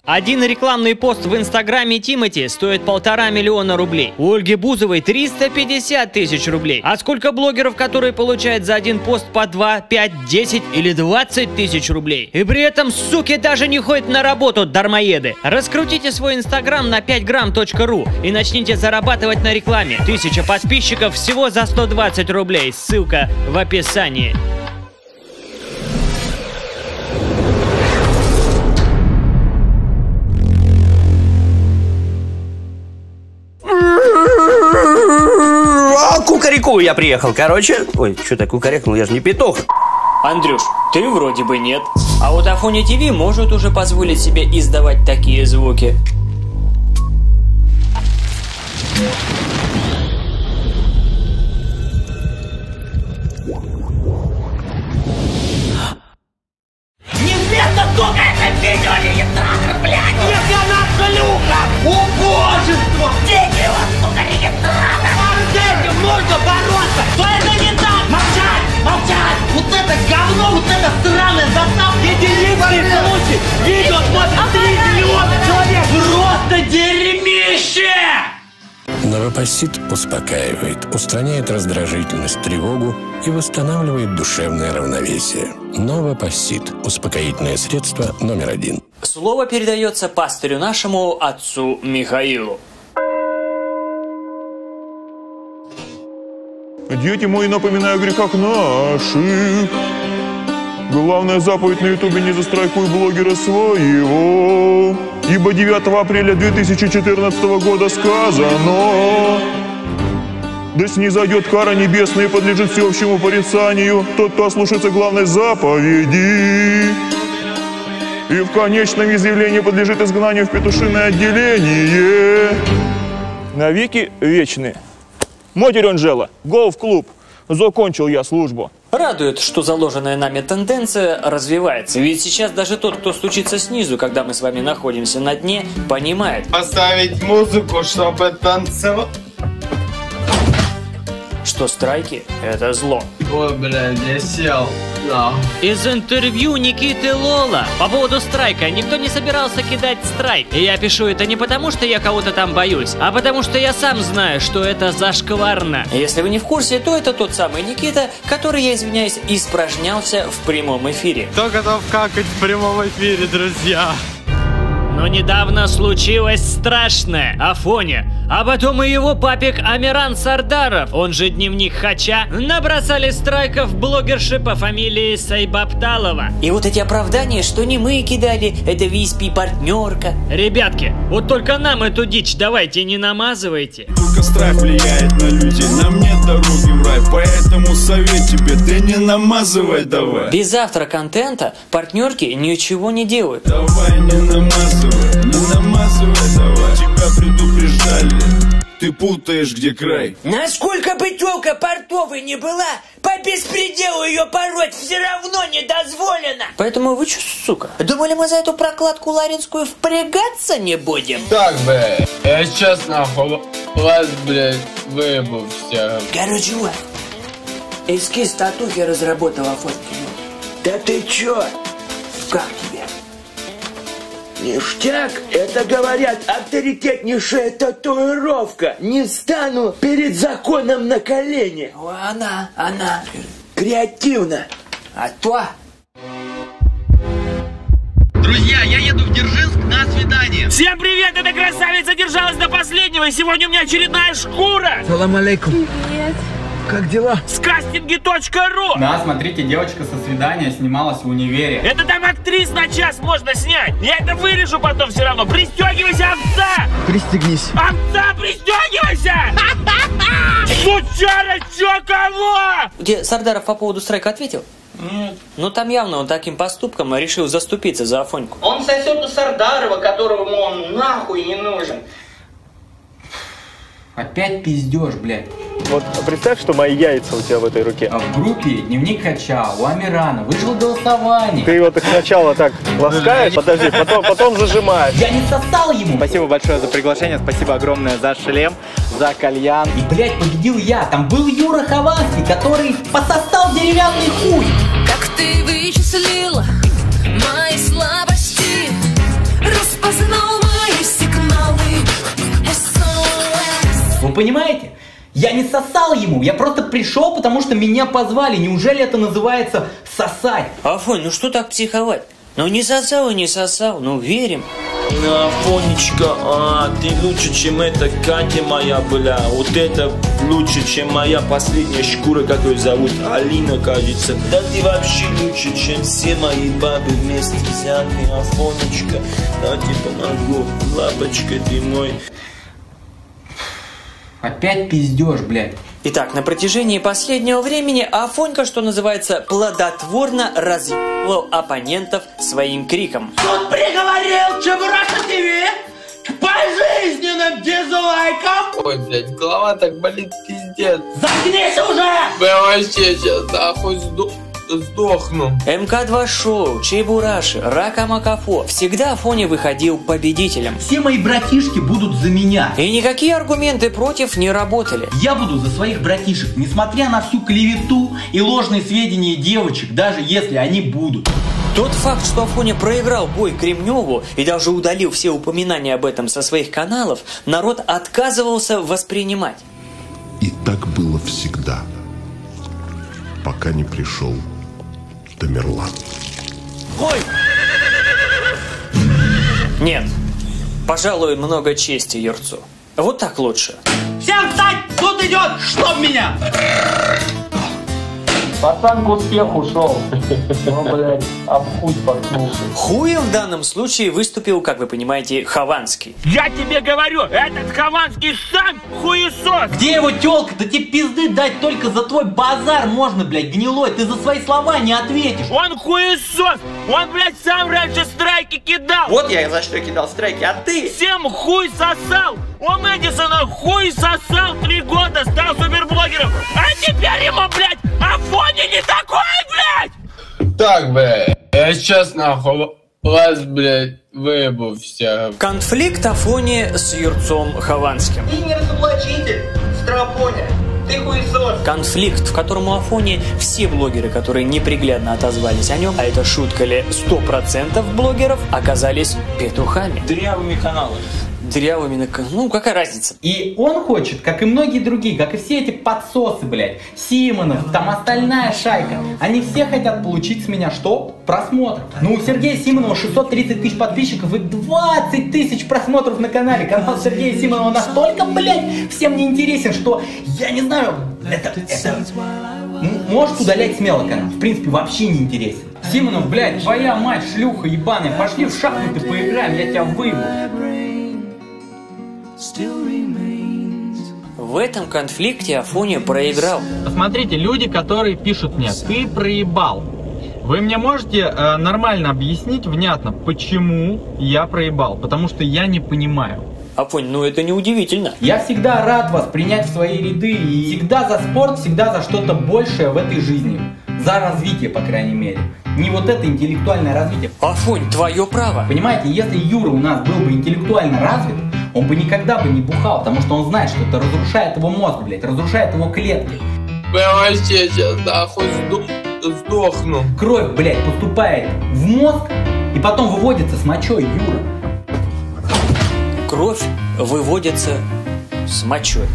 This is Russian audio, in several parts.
Один рекламный пост в инстаграме Тимати стоит 1,5 миллиона рублей. У Ольги Бузовой 350 тысяч рублей. А сколько блогеров, которые получают за один пост по 2, 5, 10 или 20 тысяч рублей? И при этом, суки, даже не ходят на работу, дармоеды. Раскрутите свой инстаграм на 5gram.ru и начните зарабатывать на рекламе. 1000 подписчиков всего за 120 рублей. Ссылка в описании. Кукареку я приехал, короче. Ой, что так кукарекнул, я же не петух. Андрюш, ты вроде бы нет. А вот Афоня ТВ может уже позволить себе издавать такие звуки. Неизвестно, сколько это видео регистратор, блядь! Ебаная шлюха! Убожество! Деньги у вас, сука, регистратор! С этим нужно бороться! Но это не так! Молчать! Молчать! Вот это говно, вот это сраная заставка! Единичный случай! Видео смотрит 3 миллиона человек! Просто дерьмище! Новопассит успокаивает, устраняет раздражительность, тревогу и восстанавливает душевное равновесие. Новопассит – успокоительное средство номер 1. Слово передается пастырю нашему отцу Михаилу. Дети мои, напоминаю о грехах наших. Главная заповедь на ютубе: не застрайкуй блогера своего. Ибо 9 апреля 2014 года сказано: да снизойдет кара небесная и подлежит всеобщему порицанию тот, кто ослушается главной заповеди. И в конечном изъявлении подлежит изгнанию в петушиное отделение. Навеки вечные. Матерь Анжела, go в клуб. Закончил я службу. Радует, что заложенная нами тенденция развивается. Ведь сейчас даже тот, кто стучится снизу, когда мы с вами находимся на дне, понимает. Поставить музыку, чтобы танцевать. Что страйки – это зло. Ой, блядь, я сел. Да. Из интервью Никиты Лола по поводу страйка: никто не собирался кидать страйк. И я пишу это не потому, что я кого-то там боюсь, а потому что я сам знаю, что это зашкварно. Если вы не в курсе, то это тот самый Никита, который, я извиняюсь, испражнялся в прямом эфире. Кто готов какать в прямом эфире, друзья? Но недавно случилось страшное. Афоня, а потом и его папик Амиран Сардаров, он же Дневник Хача, набросали страйков блогерши по фамилии Сайбапталова. И вот эти оправдания, что не мы кидали, это VSP-партнерка. Ребятки, вот только нам эту дичь давайте не намазывайте. Только страйк влияет на людей, нам нет дороги в рай, поэтому совет тебе, ты не намазывай давай. Без автора контента партнерки ничего не делают. Давай не намазывай. Не намазывай давай, тебя предупреждали, ты путаешь где край. Насколько бы тёлка портовой не была, по беспределу ее пороть все равно не дозволено. Поэтому вы чё, сука, думали, мы за эту прокладку ларинскую впрягаться не будем? Так, блядь, я сейчас нахуй вас, блядь, выебу всех. Короче, вот, эскиз татухи разработал Афонькину. Да ты чё? Как тебе? Ништяк, это, говорят, авторитетнейшая татуировка. Не стану перед законом на колени. Она. Креативно. А то... Друзья, я еду в Дзержинск на свидание. Всем привет, это красавица держалась до последнего, и сегодня у меня очередная шкура. Салам алейкум. Привет. Как дела? С кастинги.ру. Да, смотрите, девочка со свидания снималась в универе. Это там актрис на час можно снять. Я это вырежу потом все равно. Пристегивайся, овца! Пристегнись. Овца, пристегивайся! Сучара, чё, кого? Где Сардаров по поводу страйка ответил? Нет. Ну там явно он таким поступком решил заступиться за Афоньку. Он сосет у Сардарова, которому он нахуй не нужен. Опять пиздешь, блядь. Вот представь, что мои яйца у тебя в этой руке. А в группе Дневник Хача у Амирана вышло голосование. Ты его так сначала так ласкаешь, подожди, потом зажимаешь. Я не сосал ему. Спасибо большое за приглашение, спасибо огромное за шлем, за кальян. И, блядь, победил я. Там был Юра Хованский, который пососал деревянный хуй. Как ты вычислила мои слабости, распознала. понимаете? Я не сосал ему, я просто пришел, потому что меня позвали. Неужели это называется сосать? Афонь, ну что так психовать? Ну не сосал и не сосал, ну верим. Афонечка, ты лучше, чем эта Катя моя была. Вот это лучше, чем моя последняя шкура, которую зовут Алина, кажется. Да ты вообще лучше, чем все мои бабы вместе взятые. Афонечка, да тебе помогу, лапочка ты мой. Опять пиздешь, блядь. Итак, на протяжении последнего времени Афонька, что называется, плодотворно разъебывал оппонентов своим криком. Суд приговорил Чебураша ТВ к пожизненным дизлайкам. Ой, блядь, голова так болит, пиздец. Заткнись уже! Я вообще сейчас нахуй сдохну. МК2 шоу, Чебураши, Рака Макафо. Всегда Афоня выходил победителем. Все мои братишки будут за меня. И никакие аргументы против не работали. Я буду за своих братишек, несмотря на всю клевету и ложные сведения девочек, даже если они будут. Тот факт, что Афоня проиграл бой Кремневу и даже удалил все упоминания об этом со своих каналов, народ отказывался воспринимать. И так было всегда, пока не пришел Тамерлан. Ой! Нет, пожалуй, много чести Юрцу. Вот так лучше. Всем встать! Суд идет! Чтоб меня! Пацан к успеху шел. Ну, блядь, об хуй споткнулся. Хуем в данном случае выступил, как вы понимаете, Хованский. Я тебе говорю, этот Хованский сам хуесос! Где его тёлка-то? Тебе пизды дать только за твой базар можно, блядь, гнилой. Ты за свои слова не ответишь. Он хуесос! Он, блядь, сам раньше страйки кидал! Вот я за что кидал страйки, а ты? Всем хуй сосал! У Мэдисона хуй сосал 3 года, стал суперблогером! А теперь ему, блядь, Афоня не такой, блядь! Так, блядь, я сейчас нахуй вас, блядь, выебу вся. Конфликт Афони с Юрцом Хованским. Ты не разоблачитель, Страпоня. Ты хуесос. Конфликт, в котором у Афони все блогеры, которые неприглядно отозвались о нем, а это шутка ли, 100% блогеров оказались петухами. Дырявыми каналами. Дырявыми, ну какая разница? И он хочет, как и многие другие, как и все эти подсосы, блядь, Симонов, там остальная шайка, они все хотят получить с меня что? Просмотр. Ну, у Сергея Симонова 630 тысяч подписчиков и 20 тысяч просмотров на канале. Канал Сергея Симонова настолько, блядь, всем не интересен, что, я не знаю, это может удалять смело канал. В принципе, вообще не интересен. Симонов, блядь, твоя мать, шлюха ебаная, пошли в шахматы поиграем, я тебя выебу. В этом конфликте Афоня проиграл. Посмотрите, люди, которые пишут мне: ты проебал. Вы мне можете нормально объяснить, внятно, почему я проебал? Потому что я не понимаю. Афонь, ну это не удивительно. Я всегда рад вас принять в свои ряды и всегда за спорт, всегда за что-то большее в этой жизни. За развитие, по крайней мере. Не вот это интеллектуальное развитие. Афонь, твое право. Понимаете, если Юра у нас был бы интеллектуально развит, он бы никогда бы не бухал, потому что он знает, что это разрушает его мозг, блядь, разрушает его клетки. Я вообще сейчас нахуй сдохну. Кровь, блядь, поступает в мозг и потом выводится с мочой, Юра. Кровь выводится с мочой.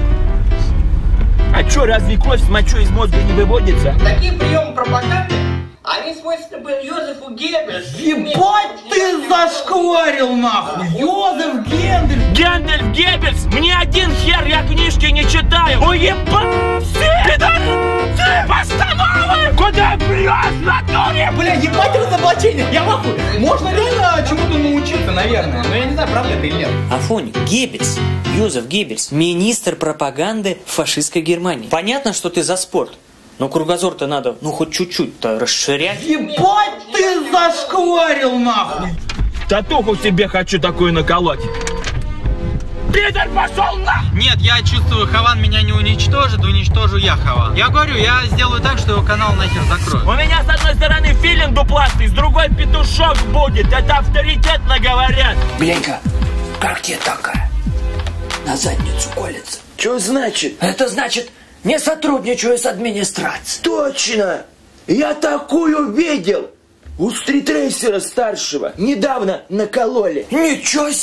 А чё, разве кровь с мочой из мозга не выводится? Такие приемы пропаганды, они свойственны были Йозефу Геббельсу. Ебать ты зашкварил нахуй! Йозеф Гендельс! Гендельс, Геббельс! Мне один хер, я книжки не читаю! Уебать! Ты постановы! Куда прёс, натуре? Бля, ебать разоблачение! Я нахуй! Можно реально чему-то научиться, наверное. Но я не знаю, правда это или нет. Афонь, Геббельс, Йозеф Геббельс, министр пропаганды фашистской Германии. Понятно, что ты за спорт. Но кругозор-то надо, ну, хоть чуть-чуть-то расширять. Ебать ты зашкварил, нахуй! Татуху себе хочу такую наколоть. Питер, пошел на! Нет, я чувствую, Хован меня не уничтожит, уничтожу я Хован. Я говорю, я сделаю так, что его канал нахер закроют. У меня с одной стороны филин дупластый, с другой петушок будет. Это авторитетно говорят. Бленька, как тебе такая? На задницу колется. Что значит? Это значит, не сотрудничаю с администрацией. Точно! Я такую видел! У стритрейсера старшего недавно накололи. Ничего себе!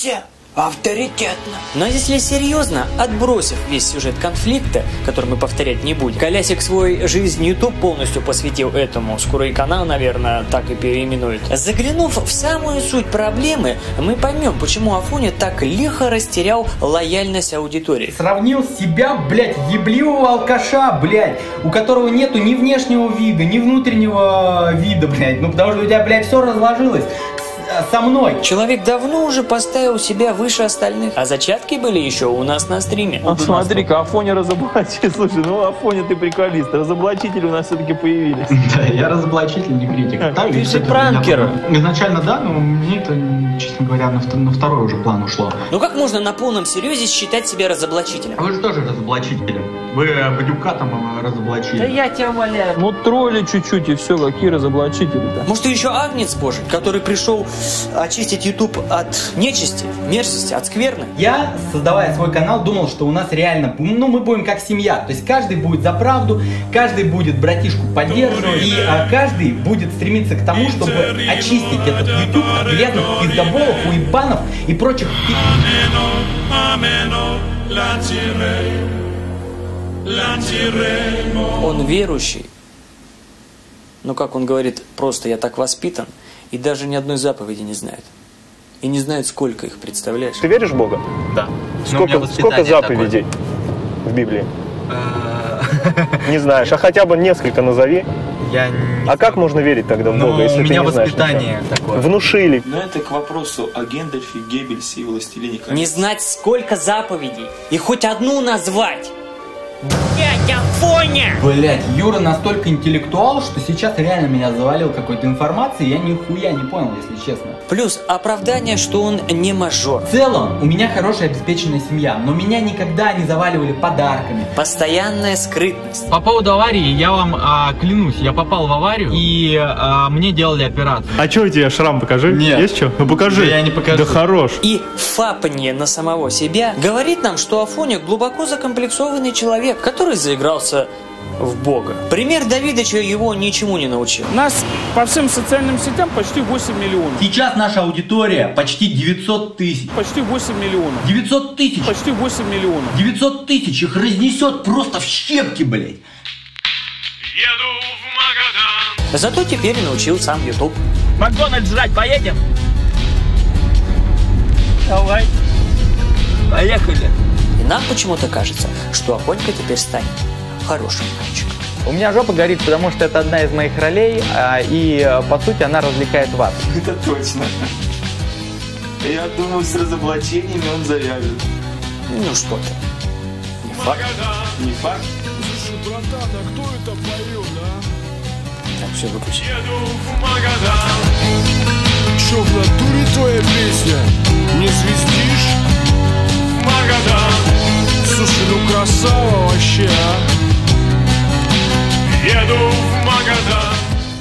Авторитетно. Но если серьезно, отбросив весь сюжет конфликта, который мы повторять не будем, Колясик свой жизнь YouTube полностью посвятил этому, скоро и канал, наверное, так и переименует. Заглянув в самую суть проблемы, мы поймем, почему Афоня так лихо растерял лояльность аудитории. Сравнил себя, блядь, ебливого алкаша, блядь, у которого нету ни внешнего вида, ни внутреннего вида, блядь, ну потому что у тебя, блядь, все разложилось со мной. Человек давно уже поставил себя выше остальных, а зачатки были еще у нас на стриме. Смотри-ка, Афоня разоблачитель. Слушай, ну Афоня, ты приколист. Разоблачители у нас все-таки появились. Да, я разоблачитель, не критик. Ты же пранкер. Изначально да, но мне это, честно говоря, на второй уже план ушло. Ну как можно на полном серьезе считать себя разоблачителем? Вы же тоже разоблачители. Вы Бадюка там разоблачили. Да я тебя умоляю. Ну тролли чуть-чуть и все, какие разоблачители-то? Может, ты еще агнец Божий, который пришел очистить YouTube от нечисти, мерзости, от скверны? Я, создавая свой канал, думал, что у нас реально, ну, мы будем как семья. То есть каждый будет за правду, каждый будет братишку поддерживать, и каждый будет стремиться к тому, чтобы очистить этот YouTube от грязных пиздоболов, уебанов и прочих Он верующий. Но, как он говорит, просто я так воспитан, и даже ни одной заповеди не знает. И не знает, сколько их, представляешь? Ты веришь в Бога? Да. Сколько заповедей в Библии? Не знаешь, а хотя бы несколько назови. А как можно верить тогда в Бога, если ты не знаешь? У меня воспитание такое. Внушили. Но это к вопросу о Гендальфе, Геббельсе и Властелине колец. Не знать, сколько заповедей, и хоть одну назвать. Блять, Афоня! Блять, Юра настолько интеллектуал, что сейчас реально меня завалил какой-то информацией, я нихуя не понял, если честно. Плюс оправдание, что он не мажор. В целом, у меня хорошая обеспеченная семья, но меня никогда не заваливали подарками. Постоянная скрытность. По поводу аварии, я вам клянусь, я попал в аварию, и мне делали операцию. А что у тебя, шрам покажи? Нет. Есть что? Ну покажи. Да я не покажу. Да хорош. И фапанье на самого себя говорит нам, что Афоня глубоко закомплексованный человек, который заигрался в Бога. Пример Давидыча его ничему не научил. Нас по всем социальным сетям почти 8 миллионов. Сейчас наша аудитория почти 900 тысяч. Почти 8 миллионов. 900 тысяч. Почти 8 миллионов. 900 тысяч. Их разнесет просто в щепки, блядь. Еду в Магадан. Зато теперь научил сам YouTube. Макдональдс жрать поедем? Давай. Поехали. И нам почему-то кажется, что Афонька теперь станет хорошим мальчиком. У меня жопа горит, потому что это одна из моих ролей, и по сути она развлекает вас. Это точно. Я думаю, с разоблачениями он завяжет. Ну что ты. Не факт. Не факт. Слушай, братан, а кто это поет, а? Так, все, выключи. Еду в Магадан. Чё, в натуре твоя песня? Не звездишь? В Магадан. Слушай, ну красава вообще, а? Еду в Магадан.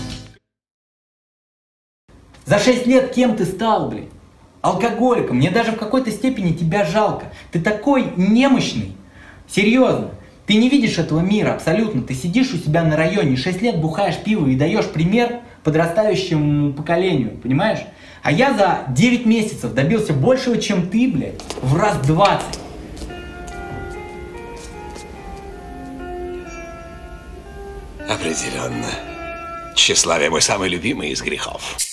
За 6 лет кем ты стал, блин? Алкоголиком. Мне даже в какой-то степени тебя жалко. Ты такой немощный. Серьезно. Ты не видишь этого мира абсолютно. Ты сидишь у себя на районе, 6 лет бухаешь пиво и даешь пример подрастающему поколению. Понимаешь? А я за 9 месяцев добился большего, чем ты, блядь. В раз 20. Определенно. Тщеславие мой самый любимый из грехов.